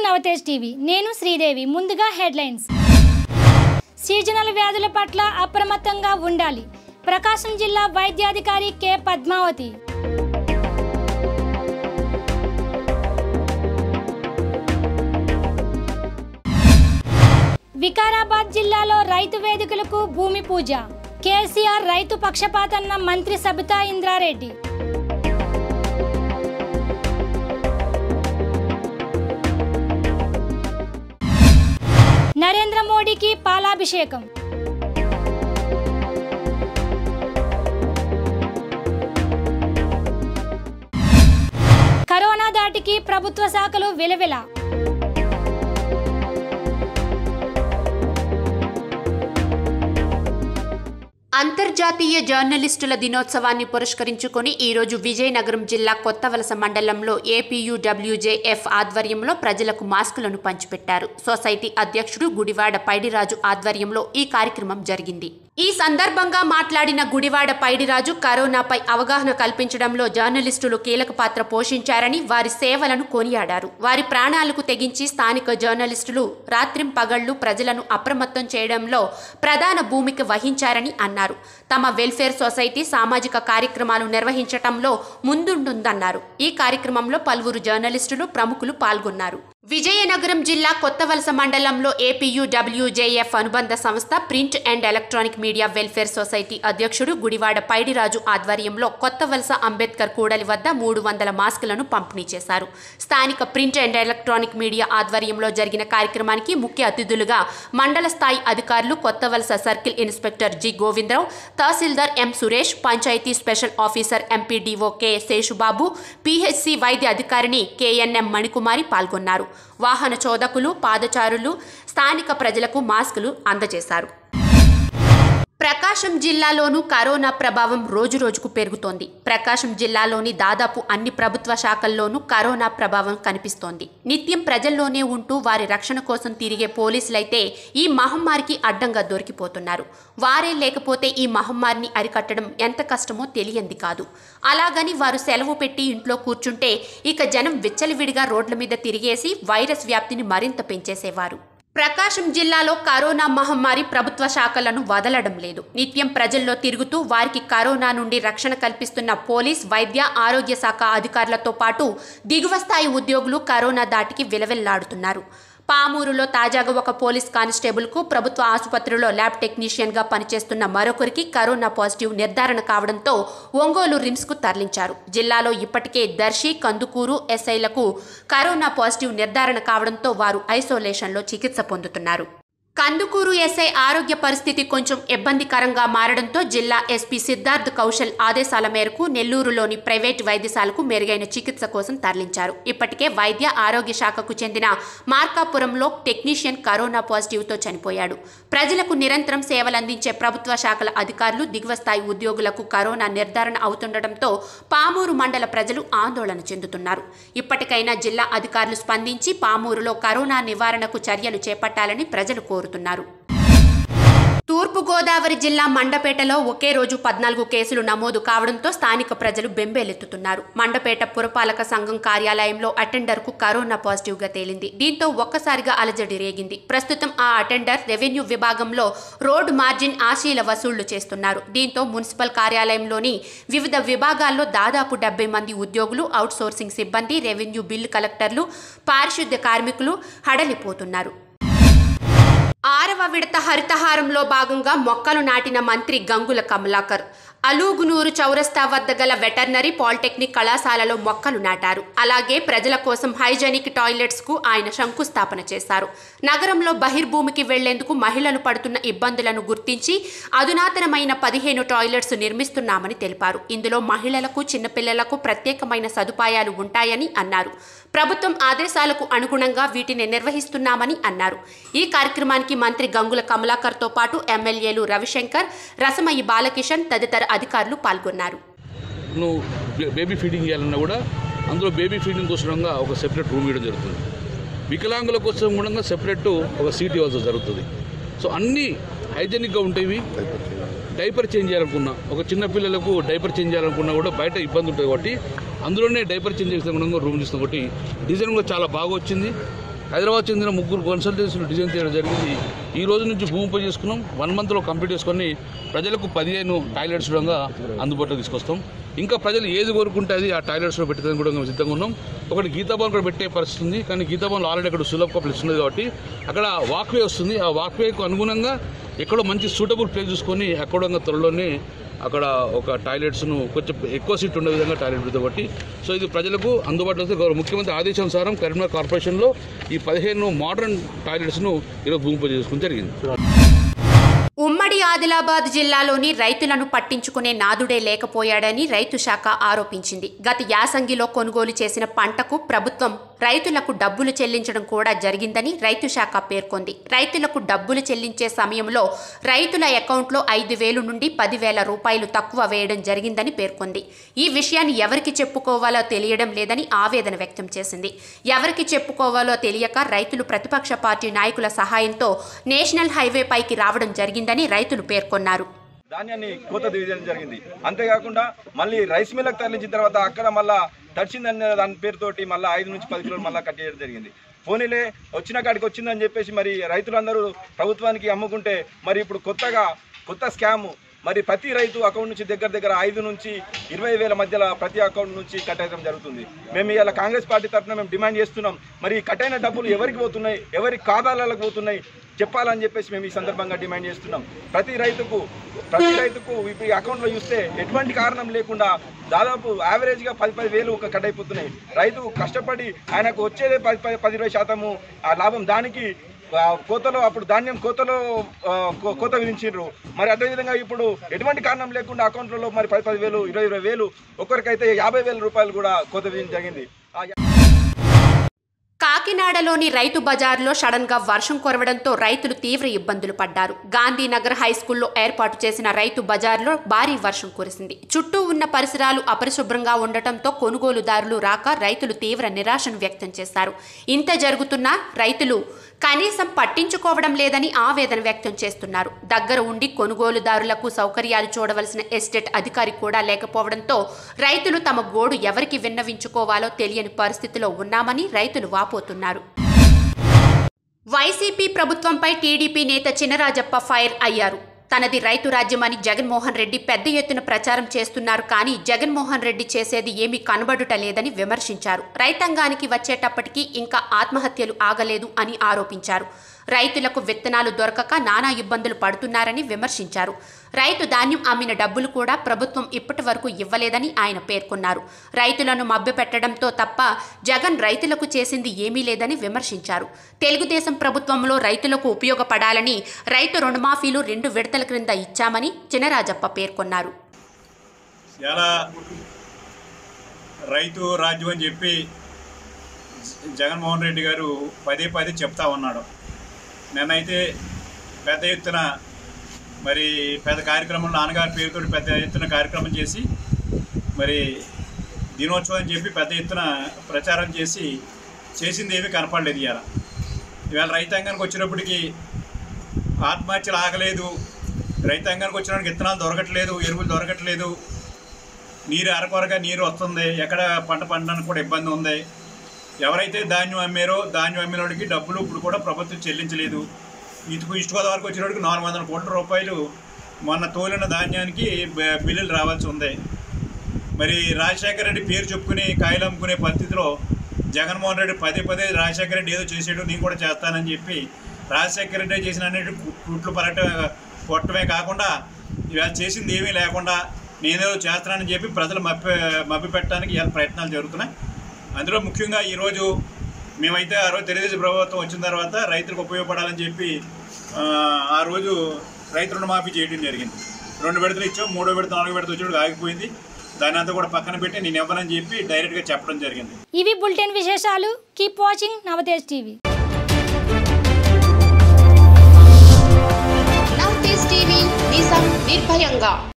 Navtej TV నేను శ్రీదేవి ముందుగా headlines seasonal వ్యాధుల పట్ల అప్రమత్తంగా ఉండాలి ప్రకాశం జిల్లా వైద్యాధికారి కె పద్మావతి వికారాబాద్ జిల్లాలో రైతు వేదికలకు భూమి పూజ కేసీఆర్ రైతు పక్షపాతన్న మంత్రి సబితా ఇంద్రారెడ్డి నరేంద్ర మోడీకి పాలాభిషేకం కరోనా దాటికి ప్రభుత్వ శాఖలు విలవిల అంతర్జాతీయ జర్నలిస్టుల దినోత్సవాన్ని పురస్కరించుకొని ఈరోజు విజయనగరం జిల్లా కొత్తవలస మండలంలో ఏపీయూడబ్ల్యూజేఎఫ్ ఆధ్వర్యంలో ప్రజలకు మాస్కులను పంచిపెట్టారు. సొసైటీ అధ్యక్షుడు గుడివాడ పైడిరాజు ఆధ్వర్యంలో ఈ కార్యక్రమం జరిగింది. ఈ సందర్భంగా మాట్లాడిన గుడివాడ పైడిరాజు కరోనాపై అవగాహన కల్పించడంలో జర్నలిస్టులు కీలక పాత్ర పోషించారని వారి సేవలను కొనియాడారు. వారి ప్రాణాలకు తెగించి స్థానిక జర్నలిస్టులు రాత్రింపగళ్లు ప్రజలను అప్రమత్తం చేయడంలో ప్రధాన భూమిక వహించారని అన్నారు. తమ వెల్ఫేర్ సొసైటీ సామాజిక కార్యక్రమాలు నిర్వహించటంలో ముందుంటుందన్నారు. ఈ కార్యక్రమంలో పలువురు జర్నలిస్టులు ప్రముఖులు పాల్గొన్నారు. విజయనగరం జిల్లా కొత్తవలస మండలంలో ఏపీయూడబ్ల్యూజేఎఫ్ అనుబంధ సంస్థ print and electronic media welfare society అధ్యక్షుడు గుడివాడ పైడిరాజు ఆధ్వర్యంలో కొత్తవలస అంబేద్కర్ కూడలి వద్ద 300 మాస్కులను పంపిణీ చేశారు. స్థానిక ప్రింట్ అండ్ ఎలక్ట్రానిక్ మీడియా ఆధ్వర్యంలో జరిగిన కార్యక్రమానికి ముఖ్య అతిథులుగా మండల స్థాయి అధికారులు Kothavalasa circle inspector G Govindarao, తహసీల్దార్ M Suresh, panchayat special officer MPDO K Seshubabu, PHC వైద్య అధికారిని కేఎన్ఎం మణికుమారి పాల్గొన్నారు. వాహన చోదకులు, పాదచారులు స్థానిక ప్రజలకు మాస్కులు అందజేశారు. ప్రకాశం జిల్లాలోనూ కరోనా ప్రభావం రోజురోజుకు పెరుగుతోంది. ప్రకాశం జిల్లాలోని దాదాపు అన్ని ప్రభుత్వ శాఖల్లోనూ కరోనా ప్రభావం కనిపిస్తోంది. నిత్యం ప్రజల్లోనే ఉంటూ వారి రక్షణ కోసం తిరిగే పోలీసులైతే ఈ మహమ్మారికి అడ్డంగా దొరికిపోతున్నారు. వారే లేకపోతే ఈ మహమ్మారిని అరికట్టడం ఎంత కష్టమో తెలియంది కాదు. అలాగని వారు సెలవు పెట్టి ఇంట్లో కూర్చుంటే ఇక జనం విచ్చలవిడిగా రోడ్ల మీద తిరిగేసి వైరస్ వ్యాప్తిని మరింత పెంచేసేవారు. ప్రకాశం జిల్లాలో కరోనా మహమ్మారి ప్రభుత్వ శాఖలను వదలడం లేదు. నిత్యం ప్రజల్లో తిరుగుతూ వారికి కరోనా నుండి రక్షణ కల్పిస్తున్న పోలీస్, వైద్య, ఆరోగ్య శాఖ అధికారులతో పాటు దిగువ స్థాయి ఉద్యోగులు కరోనా దాటికి విలవిల్లాడుతున్నారు. పామూరులో తాజాగా ఒక పోలీస్ కానిస్టేబుల్కు ప్రభుత్వ ఆసుపత్రిలో ల్యాబ్ టెక్నీషియన్గా పనిచేస్తున్న మరొకరికి కరోనా పాజిటివ్ నిర్ధారణ కావడంతో ఒంగోలు రిమ్స్కు తరలించారు. జిల్లాలో ఇప్పటికే దర్శి, కందుకూరు ఎస్ఐలకు కరోనా పాజిటివ్ నిర్ధారణ కావడంతో వారు ఐసోలేషన్లో చికిత్స పొందుతున్నారు. కందుకూరు ఎస్ఐ ఆరోగ్య పరిస్థితి కొంచెం ఇబ్బందికరంగా మారడంతో జిల్లా ఎస్పీ సిద్ధార్థ్ కౌశల్ ఆదేశాల మేరకు నెల్లూరులోని ప్రైవేట్ వైద్యశాలకు మెరుగైన చికిత్స కోసం తరలించారు. ఇప్పటికే వైద్య ఆరోగ్య శాఖకు చెందిన మార్కాపురంలో టెక్నీషియన్ కరోనా పాజిటివ్తో చనిపోయాడు. ప్రజలకు నిరంతరం సేవలందించే ప్రభుత్వ శాఖల అధికారులు, దిగువ స్థాయి ఉద్యోగులకు కరోనా నిర్ధారణ అవుతుండటంతో పామూరు మండల ప్రజలు ఆందోళన చెందుతున్నారు. ఇప్పటికైనా జిల్లా అధికారులు స్పందించి పామూరులో కరోనా నివారణకు చర్యలు చేపట్టాలని ప్రజలు కోరుతున్నారు. తూర్పుగోదావరి జిల్లా మండపేటలో ఒకే రోజు 14 కేసులు నమోదు కావడంతో స్థానిక ప్రజలు బెంబేలెత్తుతున్నారు. మండపేట పురపాలక సంఘం కార్యాలయంలో అటెండర్కు కరోనా పాజిటివ్గా తేలింది. దీంతో ఒక్కసారిగా అలజడి రేగింది. ప్రస్తుతం ఆ అటెండర్ రెవెన్యూ విభాగంలో రోడ్ మార్జిన్ ఆశీల వసూళ్లు చేస్తున్నారు. దీంతో మున్సిపల్ కార్యాలయంలోని వివిధ విభాగాల్లో దాదాపు 70 మంది ఉద్యోగులు, అవుట్సోర్సింగ్ సిబ్బంది, రెవెన్యూ బిల్లు కలెక్టర్లు, పారిశుద్ధ్య కార్మికులు హడలిపోతున్నారు. 6వ విడత హరితహారంలో భాగంగా మొక్కలు నాటిన మంత్రి గంగుల కమలాకర్ అలూగునూరు చౌరస్తా వద్ద గల వెటర్నరీ పాలిటెక్నిక్ కళాశాలలో మొక్కలు నాటారు. అలాగే ప్రజల కోసం హైజెనిక్ టాయిలెట్స్కు ఆయన శంకుస్థాపన చేశారు. నగరంలో బహిర్భూమికి వెళ్లేందుకు మహిళలు పడుతున్న ఇబ్బందులను గుర్తించి అధునాతనమైన 15 టాయిలెట్స్ నిర్మిస్తున్నామని తెలిపారు. ఇందులో మహిళలకు, చిన్నపిల్లలకు ప్రత్యేకమైన సదుపాయాలు ఉంటాయని అన్నారు. ప్రభుత్వం ఆదేశాలకు అనుగుణంగా వీటిని నిర్వహిస్తున్నామని అన్నారు. ఈ కార్యక్రమానికి మంత్రి గంగుల కమలాకర్తో పాటు ఎమ్మెల్యేలు రవిశంకర్, రసమయ్యి బాలకిషన్ తదితర అధికారులు పాల్గొన్నారు. బేబీ ఫీడింగ్ చేయాలన్నా కూడా అందులో బేబీ ఫీడింగ్ కోసం ఒక సెపరేట్ రూమ్ ఇవ్వడం జరుగుతుంది. వికలాంగుల కోసం కూడా సెపరేట్ ఒక సీట్ ఇవ్వాల్సి జరుగుతుంది. సో అన్నీ హైజెనిక్గా ఉంటాయి. డైపర్ చేంజ్ చేయాలనుకున్నా, ఒక చిన్న పిల్లలకు డైపర్ చేంజ్ చేయాలనుకున్నా కూడా బయట ఇబ్బంది ఉంటుంది కాబట్టి అందులోనే డైపర్ చేంజ్ చేసిన రూమ్ చేసిన కాబట్టి డిజైన్ కూడా చాలా బాగా వచ్చింది. హైదరాబాద్ చెందిన 3 కన్సల్టెన్సీలు డిజైన్ చేయడం జరిగింది. ఈ రోజు నుంచి భూమి పూజ చేసుకున్నాం. 1 మంత్లో కంప్లీట్ చేసుకొని ప్రజలకు 15 టాయిలెట్స్ కూడా అందుబాటులో తీసుకొస్తాం. ఇంకా ప్రజలు ఏది కోరుకుంటే అది ఆ టాయిలెట్స్లో పెట్టడానికి కూడా సిద్ధంగా ఉన్నాం. ఒకటి గీతాభవన్ కూడా పెట్టే పరిస్థితి ఉంది. కానీ గీతాభవన్ ఆల్రెడీ అక్కడ సులభ ప్లేస్ ఉంది కాబట్టి అక్కడ వాక్వే వస్తుంది. ఆ వాక్వేకు అనుగుణంగా ఎక్కడో మంచి సూటబుల్ ప్లేస్ చూసుకొని అక్కడ త్వరలోనే అక్కడ ఒక టాయిలెట్స్ను కొంచెం ఎక్కువ సీట్ ఉండే విధంగా టాయిలెట్ పెడతాం కాబట్టి సో ఇది ప్రజలకు అందుబాటులో వస్తే గౌరవ ముఖ్యమంత్రి ఆదేశానుసారం కరీంనగర్ కార్పొరేషన్లో ఈ 15 మోడర్న్ టాయిలెట్స్ను ఈరోజు భూమి పూజ చేసుకుని జరిగింది. ఉమ్మడి ఆదిలాబాద్ జిల్లాలోని రైతులను పట్టించుకునే నాదుడే లేకపోయాడని రైతు శాఖ ఆరోపించింది. గత యాసంగిలో కొనుగోలు చేసిన పంటకు ప్రభుత్వం రైతులకు డబ్బులు చెల్లించడం కూడా జరిగిందని రైతు శాఖ పేర్కొంది. రైతులకు డబ్బులు చెల్లించే సమయంలో రైతుల అకౌంట్లో 5,000 నుండి 10,000 రూపాయలు తక్కువ వేయడం జరిగిందని పేర్కొంది. ఈ విషయాన్ని ఎవరికి చెప్పుకోవాలో తెలియడం లేదని ఆవేదన వ్యక్తం చేసింది. ఎవరికి చెప్పుకోవాలో తెలియక రైతులు ప్రతిపక్ష పార్టీ నాయకుల సహాయంతో నేషనల్ హైవే పైకి రావడం జరిగిందని రైతులు పేర్కొన్నారు. ధాన్యాన్ని కోత తీయడం జరిగింది. అంతేకాకుండా మళ్ళీ రైస్ మిల్లకు తరలించిన తర్వాత అక్కడ మళ్ళా తడిచిందనే దాని పేరుతోటి మళ్ళీ 5 నుంచి 10 కిలోలు మళ్ళీ కట్టేయడం జరిగింది. పోనీలే వచ్చిన కాడికి వచ్చిందని చెప్పేసి మరి రైతులందరూ ప్రభుత్వానికి అమ్ముకుంటే మరి ఇప్పుడు కొత్త స్కాము మరి ప్రతి రైతు అకౌంట్ నుంచి దగ్గర 5 నుంచి 20,000 మధ్యలో ప్రతి అకౌంట్ నుంచి కట్టేయడం జరుగుతుంది. మేము ఇలా కాంగ్రెస్ పార్టీ తరఫున మేము డిమాండ్ చేస్తున్నాం. మరి కట్టైన డబ్బులు ఎవరికి పోతున్నాయి, ఎవరి ఖాతాలకు పోతున్నాయి చెప్పాలని చెప్పేసి మేము ఈ సందర్భంగా డిమాండ్ చేస్తున్నాం. ప్రతి రైతుకు ఇప్పుడు ఈ అకౌంట్లో చూస్తే ఎటువంటి కారణం లేకుండా దాదాపు యావరేజ్గా 10,000 కట్ అయిపోతున్నాయి. రైతు కష్టపడి ఆయనకు వచ్చేదే 10-20% ఆ లాభం. దానికి కోతలో అప్పుడు ధాన్యం కోత విధించారు. మరి అదేవిధంగా ఇప్పుడు ఎటువంటి కారణం లేకుండా అకౌంట్లలో మరి 10,000, 20,000 ఒక్కరికైతే 50,000 రూపాయలు కూడా కోత విధించడం జరిగింది. కాకినాడలోని రైతు బజార్లో సడన్గా వర్షం కురవడంతో రైతులు తీవ్ర ఇబ్బందులు పడ్డారు. గాంధీనగర్ హైస్కూల్లో ఏర్పాటు చేసిన రైతు బజార్లో భారీ వర్షం కురిసింది. చుట్టూ ఉన్న పరిసరాలు అపరిశుభ్రంగా ఉండటంతో కొనుగోలుదారులు రాక రైతులు తీవ్ర నిరాశను వ్యక్తం చేశారు. ఇంత జరుగుతున్నా రైతులు కనీసం పట్టించుకోవడం లేదని ఆవేదన వ్యక్తం చేస్తున్నారు. దగ్గర ఉండి కొనుగోలుదారులకు సౌకర్యాలు చూడవలసిన ఎస్టేట్ అధికారి కూడా లేకపోవడంతో రైతులు తమ గోడు ఎవరికి విన్నవించుకోవాలో తెలియని పరిస్థితిలో ఉన్నామని రైతులు వాపోతున్నారు. వైసీపీ ప్రభుత్వంపై టీడీపీ నేత చినరాజప్ప ఫైర్ అయ్యారు. తనది రైతు రాజ్యమని జగన్మోహన్ రెడ్డి పెద్ద ఎత్తున ప్రచారం చేస్తున్నారు. కానీ జగన్మోహన్ రెడ్డి చేసేది ఏమీ కనబడుట లేదని విమర్శించారు. రైతాంగానికి వచ్చేటప్పటికీ ఇంకా ఆత్మహత్యలు ఆగలేదు అని ఆరోపించారు. రైతులకు విత్తనాలు దొరకక నానా ఇబ్బందులు పడుతున్నారని విమర్శించారు. రైతు ధాన్యం అమ్మిన డబ్బులు కూడా ప్రభుత్వం ఇప్పటి వరకు ఇవ్వలేదని ఆయన పేర్కొన్నారు. రైతులను మభ్యపెట్టడంతో తప్ప జగన్ రైతులకు చేసింది ఏమీ లేదని విమర్శించారు. తెలుగుదేశం ప్రభుత్వంలో రైతులకు ఉపయోగపడాలని రైతు రుణమాఫీలు 2 విడతల క్రింద ఇచ్చామని చినరాజప్ప పేర్కొన్నారు. రైతు రాజ్యం అని చెప్పి జగన్మోహన్ రెడ్డి గారు పదే చెప్తా ఉన్నాడు. నేనైతే పెద్ద ఎత్తున మరి పెద్ద కార్యక్రమం నాన్నగారి పేరుతో పెద్ద ఎత్తున కార్యక్రమం చేసి మరి దినోత్సవం అని చెప్పి పెద్ద ఎత్తున ప్రచారం చేసింది ఏమీ కనపడలేదు. ఇవాళ రైతాంగానికి వచ్చినప్పటికీ ఆత్మహత్యలు ఆగలేదు. రైతాంగానికి వచ్చినప్పటికి విత్తనాలు దొరకట్లేదు, ఎరువులు దొరకట్లేదు, నీరు అరకొరగా నీరు వస్తుంది, ఎక్కడ పంట పండడానికి కూడా ఇబ్బంది ఉంది. ఎవరైతే ధాన్యం అమ్మారో ధాన్యం అమ్మిన వాడికి డబ్బులు ఇప్పుడు కూడా ప్రభుత్వం చెల్లించలేదు. ఈస్ట్ గోదావరికి వచ్చినప్పటికి 400 కోట్ల రూపాయలు మొన్న తోలిన ధాన్యానికి బిల్లులు రావాల్సి ఉంది. మరి రాజశేఖర రెడ్డి పేరు చెప్పుకుని కాయలు అమ్ముకునే పరిస్థితిలో జగన్మోహన్ రెడ్డి పదే రాజశేఖర రెడ్డి ఏదో చేసాడు నేను కూడా చేస్తానని చెప్పి రాజశేఖర రెడ్డి చేసిన అన్నిటి కుట్లు కొట్టమే కాకుండా ఇవాళ చేసింది ఏమీ లేకుండా నేనేదో చేస్తానని చెప్పి ప్రజలు మభ్య పెట్టడానికి ఇవాళ ప్రయత్నాలు జరుగుతున్నాయి. అందులో ముఖ్యంగా ఈరోజు మేమైతే ఆ రోజు తెలుగుదేశం ప్రభుత్వం వచ్చిన తర్వాత రైతులకు ఉపయోగపడాలని చెప్పి ఆ రోజు రైతు రుణమాఫీ చేయడం జరిగింది. 2 విడతలు ఇచ్చాం, 3వ విడత 4వ విడత వచ్చేటప్పుడు ఆగిపోయింది. దాని అంతా కూడా పక్కన పెట్టి నేను ఇవ్వనని చెప్పి డైరెక్ట్గా చెప్పడం జరిగింది. ఇవి బులెటిన్ విశేషాలు. Keep watching Navatej TV. Navatej TV నిజం నిర్భయంగా.